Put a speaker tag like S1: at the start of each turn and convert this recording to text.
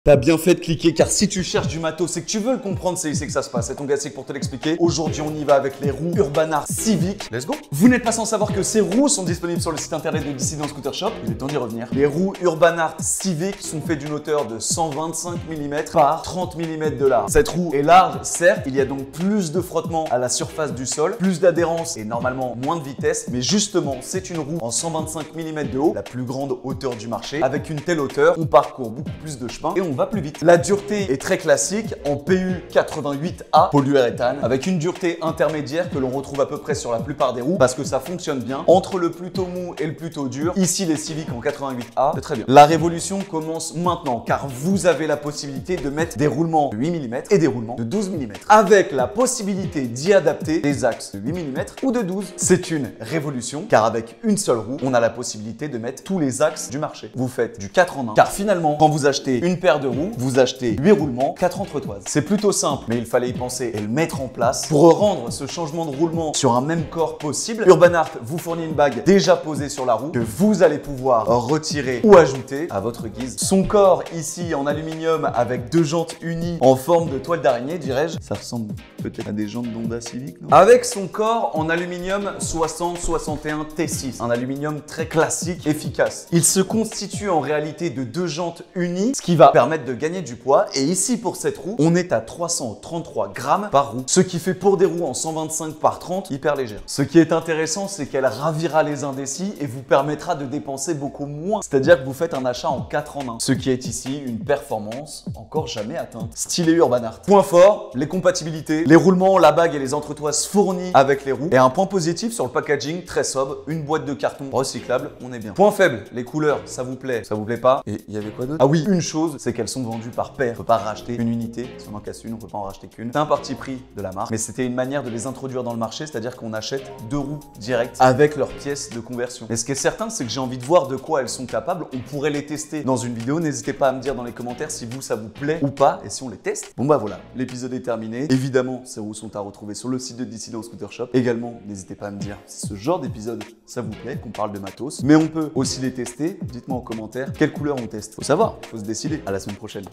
S1: T'as bien fait de cliquer car si tu cherches du matos, c'est que tu veux le comprendre, c'est ici que ça se passe. C'est ton Gassic pour te l'expliquer. Aujourd'hui, on y va avec les roues Urban Art Civic. Let's go. Vous n'êtes pas sans savoir que ces roues sont disponibles sur le site internet de Dissident Scooter Shop. Il est temps d'y revenir. Les roues Urban Art Civic sont faites d'une hauteur de 125 mm par 30 mm de large. Cette roue est large, certes, il y a donc plus de frottement à la surface du sol, plus d'adhérence et normalement moins de vitesse, mais justement, c'est une roue en 125 mm de haut, la plus grande hauteur du marché. Avec une telle hauteur, on parcourt beaucoup plus de chemin et on va plus vite. La dureté est très classique en PU 88A polyuréthane avec une dureté intermédiaire que l'on retrouve à peu près sur la plupart des roues parce que ça fonctionne bien entre le plutôt mou et le plutôt dur. Ici les Civic en 88A, c'est très bien. La révolution commence maintenant car vous avez la possibilité de mettre des roulements de 8 mm et des roulements de 12 mm avec la possibilité d'y adapter des axes de 8 mm ou de 12. C'est une révolution car avec une seule roue, on a la possibilité de mettre tous les axes du marché. Vous faites du 4 en 1 car finalement quand vous achetez une paire de roues, vous achetez 8 roulements, 4 entretoises. C'est plutôt simple, mais il fallait y penser et le mettre en place pour rendre ce changement de roulement sur un même corps possible. Urban Art vous fournit une bague déjà posée sur la roue que vous allez pouvoir retirer ou ajouter à votre guise. Son corps ici en aluminium avec deux jantes unies en forme de toile d'araignée, dirais-je. Ça ressemble peut-être à des jantes d'Honda Civic, non? Avec son corps en aluminium 60-61 T6, un aluminium très classique, efficace. Il se constitue en réalité de deux jantes unies, ce qui va permettre de gagner du poids. Et ici pour cette roue, on est à 333 grammes par roue, ce qui fait pour des roues en 125 par 30 hyper légères. Ce qui est intéressant, c'est qu'elle ravira les indécis et vous permettra de dépenser beaucoup moins. C'est-à-dire que vous faites un achat en 4 en 1, ce qui est ici une performance encore jamais atteinte. Stylé Urban Art. Point fort, les compatibilités, les roulements, la bague et les entretoises fournies avec les roues. Et un point positif sur le packaging, très sobre, une boîte de carton recyclable, on est bien. Point faible, les couleurs, ça vous plaît pas? Et il y avait quoi d'autre? Ah oui, une chose, c'est qu'elles sont vendues par paire. On peut pas racheter une unité, si on en casse une, on peut pas en racheter qu'une. C'est un parti pris de la marque, mais c'était une manière de les introduire dans le marché, c'est-à-dire qu'on achète deux roues directes avec leurs pièces de conversion. Et ce qui est certain, c'est que j'ai envie de voir de quoi elles sont capables. On pourrait les tester dans une vidéo. N'hésitez pas à me dire dans les commentaires si vous, ça vous plaît ou pas et si on les teste. Bon bah voilà, l'épisode est terminé. Évidemment, ces roues sont à retrouver sur le site de Dissident Scooter Shop. Également, n'hésitez pas à me dire si ce genre d'épisode, ça vous plaît, qu'on parle de matos. Mais on peut aussi les tester. Dites-moi en commentaire quelle couleur on teste. Faut savoir, faut se décider. À la semaine prochaine.